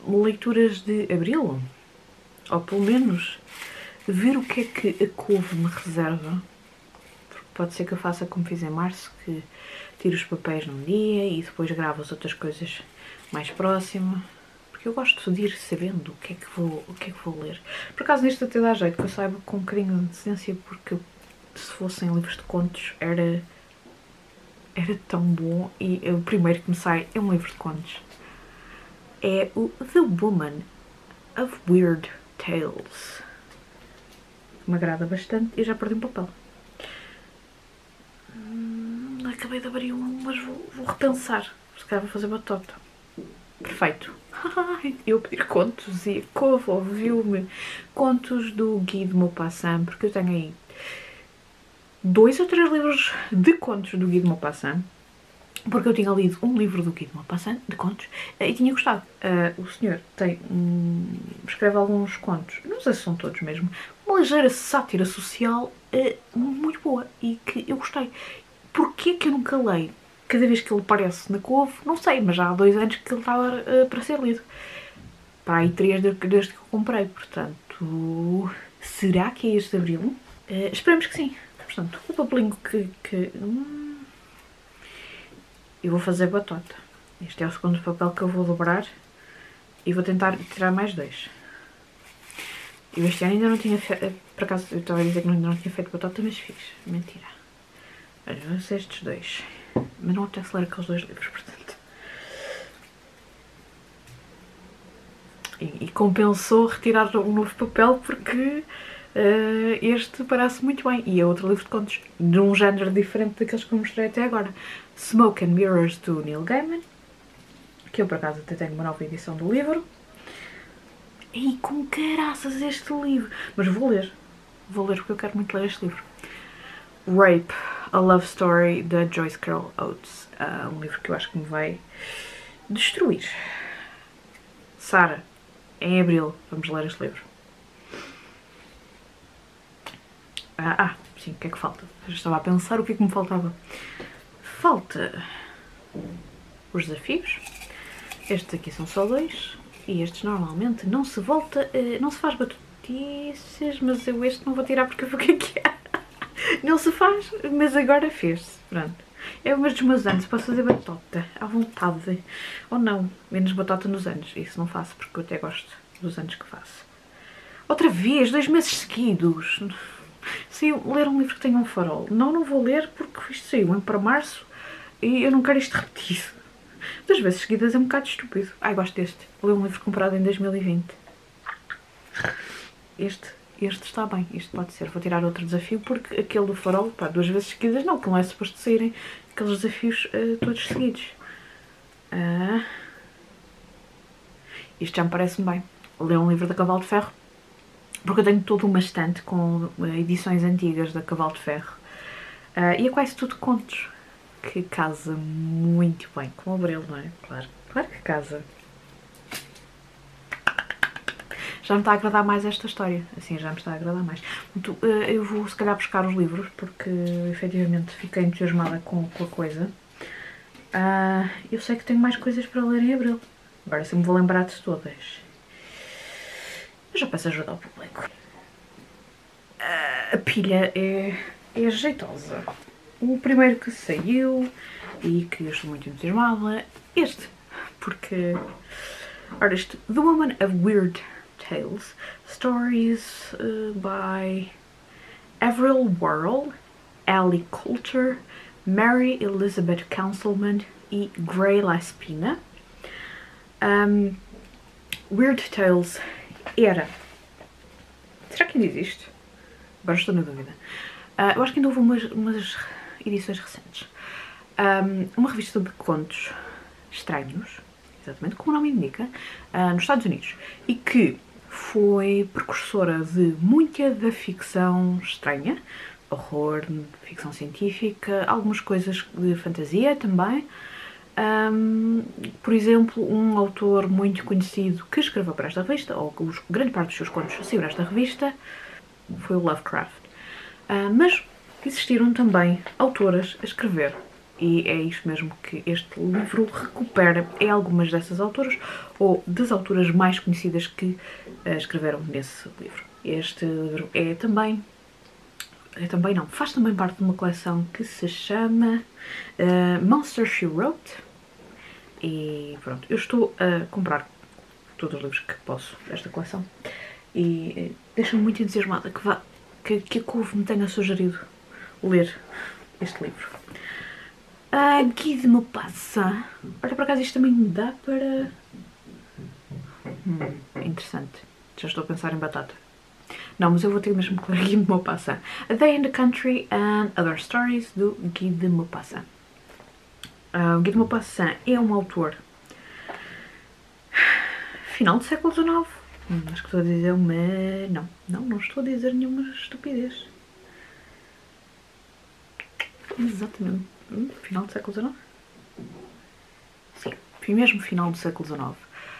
leituras de abril, ou pelo menos ver o que é que a couve me reserva, porque pode ser que eu faça como fiz em março, que tiro os papéis num dia e depois gravo as outras coisas mais próximo, porque eu gosto de ir sabendo o que é que vou ler. Por acaso neste até dá jeito que eu saiba com um bocadinho de decência, porque se fossem livros de contos era tão bom, e o primeiro que me sai é um livro de contos. É o The Woman of Weird Tales. Me agrada bastante e já perdi um papel. Acabei de abrir um, mas vou repensar. Se calhar vou fazer batota. Perfeito. Eu pedir contos e a couve ouviu-me. Contos do Guy de Maupassant, porque eu tenho aí 2 ou 3 livros de contos do Guy de Maupassant, porque eu tinha lido um livro do Guy de Maupassant, de contos, e tinha gostado. O senhor escreve alguns contos, não sei se são todos mesmo, uma ligeira sátira social muito boa e que eu gostei. Porquê que eu nunca leio? Cada vez que ele aparece na couve, não sei, mas já há 2 anos que ele estava para ser lido. Para aí 3 desde que eu comprei, portanto, será que é este de abril? Esperemos que sim. Portanto, o papelinho que eu vou fazer batota. Este é o segundo papel que eu vou dobrar e vou tentar tirar mais 2. Eu este ano ainda não tinha feito, por acaso eu estava a dizer que ainda não tinha feito batota, mas fiz. Mentira. Olha, vão ser estes 2. Mas não apetece ler aqueles 2 livros, portanto. E compensou retirar um novo papel porque este parece muito bem. E é outro livro de contos, de um género diferente daqueles que eu mostrei até agora. Smoke and Mirrors, do Neil Gaiman, que eu por acaso até tenho uma nova edição do livro. E com caraças este livro! Mas vou ler porque eu quero muito ler este livro. Rape, A Love Story, da Joyce Carol Oates. Um livro que eu acho que me vai destruir. Sara, em abril vamos ler este livro. Sim, o que é que falta? Eu já estava a pensar o que é que me faltava. Falta os desafios. Estes aqui são só 2. E estes normalmente não se volta, não se faz batotices, mas eu este não vou tirar porque eu vou ganhar. Não se faz, mas agora fez-se. Pronto. É o mês dos meus anos, posso fazer batota à vontade. Ou não, menos batota nos anos. Isso não faço porque eu até gosto dos anos que faço. Outra vez, 2 meses seguidos. Se ler um livro que tenha um farol. Não vou ler porque isto saiu para março e eu não quero isto repetido. 2 vezes seguidas é um bocado estúpido. Ai, gosto deste. Li um livro comprado em 2020. Este está bem, isto pode ser. Vou tirar outro desafio porque aquele do farol, pá, 2 vezes seguidas não, que não é suposto saírem aqueles desafios todos seguidos. Isto já me parece bem. Ler um livro da Cavalo de Ferro, porque eu tenho toda uma estante com edições antigas da Cavalo de Ferro. E é quase tudo contos, que casa muito bem com o Abril, não é? Claro que casa. Já me está a agradar mais esta história, assim já me está a agradar mais. Então, eu vou se calhar buscar os livros, porque efetivamente fiquei entusiasmada com a coisa. Eu sei que tenho mais coisas para ler em abril, agora se me vou lembrar de todas. Eu já peço ajuda ao público. A pilha é jeitosa. O primeiro que saiu e que eu estou muito entusiasmada, este, porque... Ora, este, The Woman of Weird Tales, Stories by Avril Worrell, Ellie Coulter, Mary Elizabeth Councilman e Gray Laspina. Weird Tales era... Será que ainda existe? Agora estou na dúvida. Eu acho que ainda houve umas edições recentes. Uma revista de contos estranhos, exatamente como o nome indica, nos Estados Unidos, e que foi precursora de muita da ficção estranha, horror, ficção científica, algumas coisas de fantasia também. Por exemplo, um autor muito conhecido que escreveu para esta revista, ou grande parte dos seus contos saiu nesta revista, foi o Lovecraft. Mas existiram também autoras a escrever E é isto mesmo que este livro recupera. É algumas dessas autoras, ou das autoras mais conhecidas que escreveram nesse livro. Este livro faz também parte de uma coleção que se chama Monster She Wrote. E pronto, eu estou a comprar todos os livros que posso desta coleção. E deixa-me muito entusiasmada que a Couve me tenha sugerido ler este livro. Guy de Maupassant. Olha, por acaso isto também me dá para... interessante. Já estou a pensar em batata. Não, mas eu vou ter mesmo que ler Guy de Maupassant. A Day in the Country and Other Stories, do Guy de Maupassant. O Guy de Maupassant é um autor final do século XIX. Acho que estou a dizer uma... Não estou a dizer nenhuma estupidez. Exatamente. Final do século XIX? Sim, mesmo final do século XIX.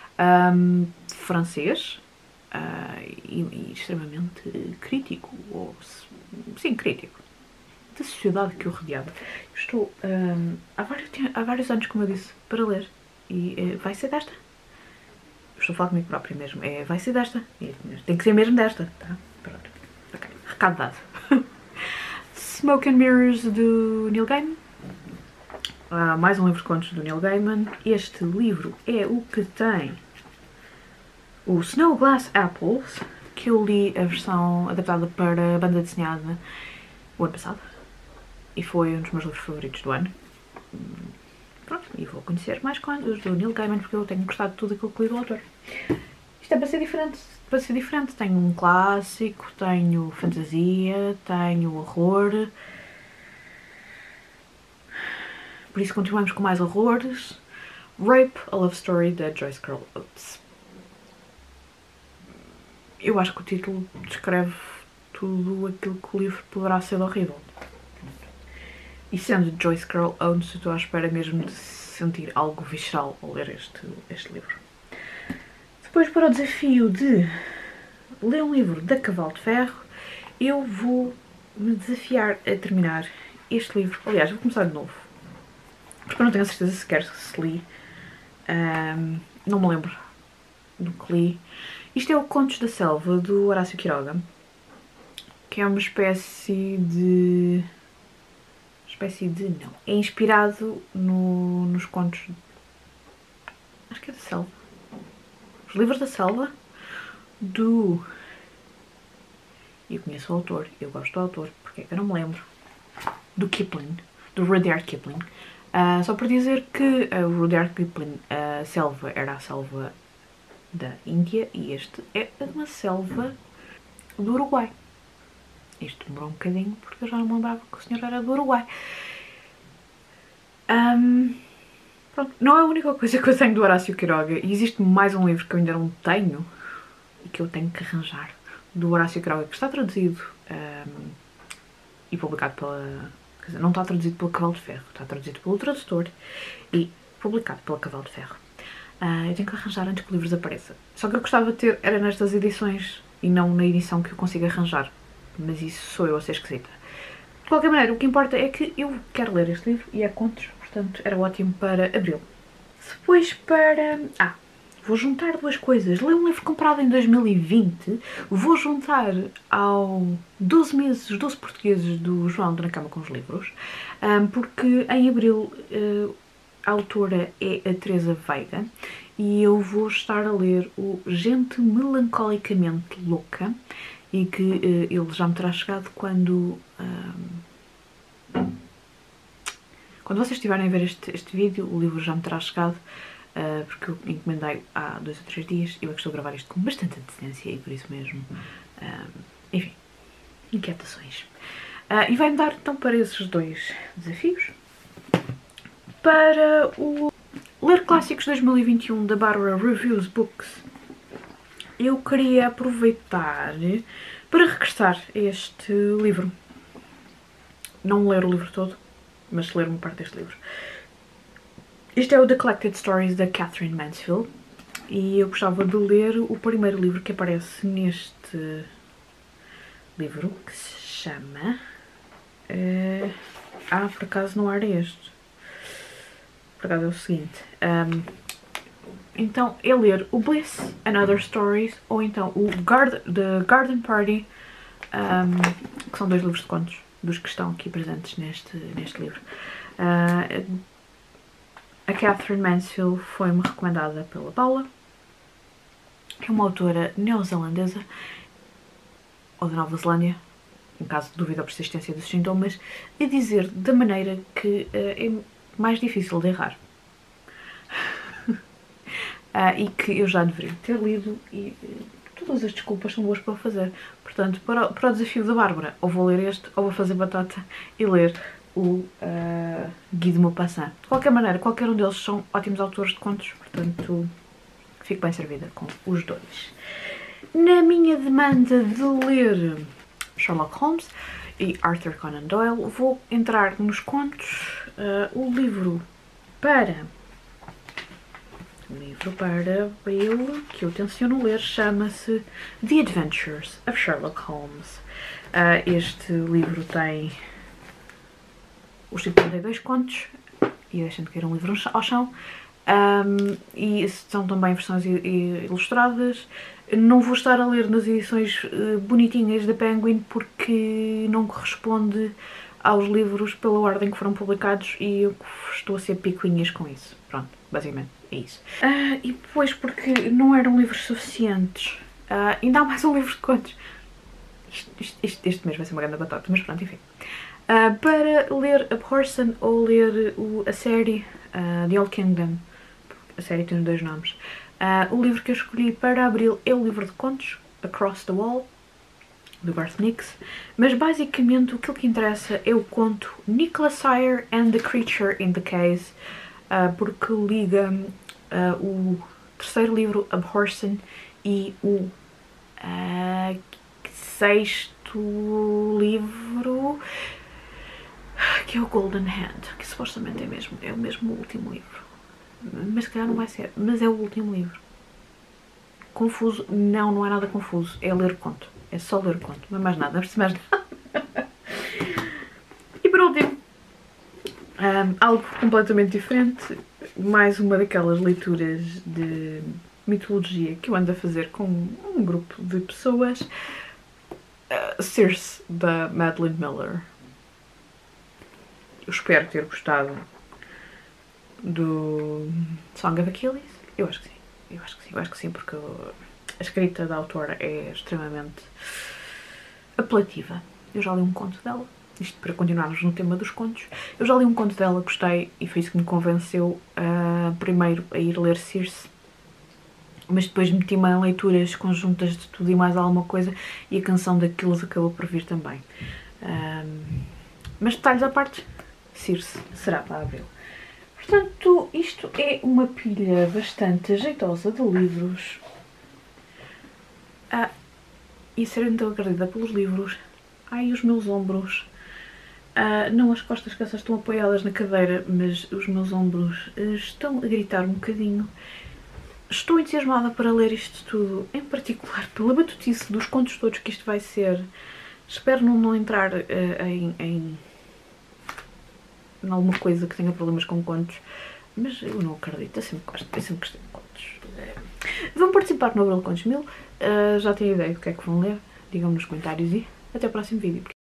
Francês. E extremamente crítico. Sim, crítico. Da sociedade que o rodeava. Estou há vários anos, como eu disse, para ler. E vai ser desta. Estou a falar comigo própria mesmo. Vai ser desta. Tem que ser mesmo desta. Tá? Pronto. Ok. Recado dado. Smoke and Mirrors, do Neil Gaiman. Mais um livro de contos do Neil Gaiman. Este livro é o que tem o Snow Glass Apples, que eu li a versão adaptada para a banda desenhada o ano passado. E foi um dos meus livros favoritos do ano. Pronto, e vou conhecer mais coisas do Neil Gaiman, porque eu tenho gostado de tudo aquilo que li do autor. Isto é para ser diferente. Tenho um clássico, tenho fantasia, tenho horror. Por isso continuamos com mais horrores. Rape, a Love Story, da Joyce Carol Oates. Eu acho que o título descreve tudo aquilo que o livro poderá ser horrível. E sendo Joyce Carol Oates, eu estou à espera mesmo de sentir algo visceral ao ler este livro. Depois, para o desafio de ler um livro da Cavalo de Ferro, eu vou me desafiar a terminar este livro. Aliás, vou começar de novo, porque eu não tenho a certeza sequer se li. Não me lembro do que li. Isto é o Contos da Selva, do Horácio Quiroga, que é uma espécie de... não. É inspirado nos contos... acho que é da Selva. Os livros da Selva, do... eu conheço o autor, eu gosto do autor, porque é que eu não me lembro? Do Kipling, do Rudyard Kipling. Só para dizer que o Rudyard Kipling, a selva era a selva da Índia e este é uma selva do Uruguai. Isto demorou um bocadinho porque eu já não me lembrava que o senhor era do Uruguai. Pronto, não é a única coisa que eu tenho do Horácio Quiroga. E existe mais um livro que eu ainda não tenho e que eu tenho que arranjar, do Horácio Quiroga, que está traduzido e publicado pela... quer dizer, não está traduzido pela Cavalo de Ferro, está traduzido pelo tradutor e publicado pela Cavalo de Ferro. Eu tenho que arranjar antes que o livro desapareça. Só que eu gostava de ter, era nestas edições e não na edição que eu consigo arranjar. Mas isso sou eu a ser esquisita. De qualquer maneira, o que importa é que eu quero ler este livro e é contos, portanto era ótimo para abril. Depois para... vou juntar duas coisas. Li um livro comprado em 2020, vou juntar ao 12 meses, 12 portugueses do João de Na Cama com os Livros, porque em abril a autora é a Teresa Veiga e eu vou estar a ler o Gente Melancolicamente Louca e que ele já me terá chegado quando vocês estiverem a ver este vídeo, o livro já me terá chegado, porque eu encomendei há 2 ou 3 dias e eu estou a gravar isto com bastante antecedência e por isso mesmo, enfim, inquietações. E vai-me dar então para esses 2 desafios. Para o Ler Clássicos 2021 da Bárbara Reviews Books, eu queria aproveitar para regressar a este livro. Não ler o livro todo, mas ler uma parte deste livro. Este é o The Collected Stories da Katherine Mansfield e eu gostava de ler o primeiro livro que aparece neste livro, que se chama... por acaso não era este. por acaso é o seguinte. Então é ler o Bliss and Other Stories ou então o The Garden Party, que são 2 livros de contos dos que estão aqui presentes neste livro. A Catherine Mansfield foi-me recomendada pela Paula, que é uma autora neozelandesa, ou da Nova Zelândia, em caso de dúvida ou persistência dos sintomas, a dizer da maneira que é mais difícil de errar. E que eu já deveria ter lido e todas as desculpas são boas para o fazer. Portanto, para o desafio da Bárbara, ou vou ler este, ou vou fazer batata e ler o Guy de Maupassant. De qualquer maneira, qualquer um deles são ótimos autores de contos, portanto, fico bem servida com os 2. Na minha demanda de ler Sherlock Holmes e Arthur Conan Doyle, vou entrar nos contos. O livro para ele que eu tenciono ler chama-se The Adventures of Sherlock Holmes. Este livro tem os 52 contos e deixando cair um livro ao chão. E são também versões ilustradas. Não vou estar a ler nas edições bonitinhas da Penguin porque não corresponde aos livros pela ordem que foram publicados e eu estou a ser picuinhas com isso. Pronto, basicamente é isso. E depois porque não eram livros suficientes. Ainda há mais um livro de contos. Este mês vai ser uma grande batata, mas pronto, enfim. Para ler Abhorsen ou ler a série The Old Kingdom, a série tem 2 nomes. O livro que eu escolhi para abril é o livro de contos, Across the Wall, do Garth Nix, mas basicamente o que interessa é o conto Nicholas Sire and the Creature in the Case, porque liga o 3º livro, Abhorsen, e o 6º livro, que é o Golden Hand, que supostamente é o mesmo último livro. Mas se calhar não vai ser, mas é o último livro. Confuso? Não é nada confuso, é ler o conto. É só ler o conto, não é mais nada, não precisa mais nada. E por último, algo completamente diferente, mais uma daquelas leituras de mitologia que eu ando a fazer com um grupo de pessoas. Circe, da Madeline Miller. Eu espero ter gostado do Song of Achilles. Eu acho que sim, porque a escrita da autora é extremamente apelativa. Eu já li um conto dela, isto para continuarmos no tema dos contos. Eu já li um conto dela, gostei e foi isso que me convenceu primeiro a ir ler Circe, mas depois meti-me em leituras conjuntas de tudo e mais alguma coisa e a canção daqueles acabou por vir também. Mas detalhes à parte, Circe será para abril. Portanto, isto é uma pilha bastante jeitosa de livros. E ser então agredida pelos livros. Ai, os meus ombros. Não as costas, que essas estão apoiadas na cadeira, mas os meus ombros estão a gritar um bocadinho. Estou entusiasmada para ler isto tudo, em particular pela batutice dos contos todos que isto vai ser. Espero não entrar em alguma coisa que tenha problemas com contos, mas eu não acredito, eu sempre gostei de contos. Vão participar no Abril Contos 1000, já têm ideia do que é que vão ler, digam-me nos comentários e até o próximo vídeo.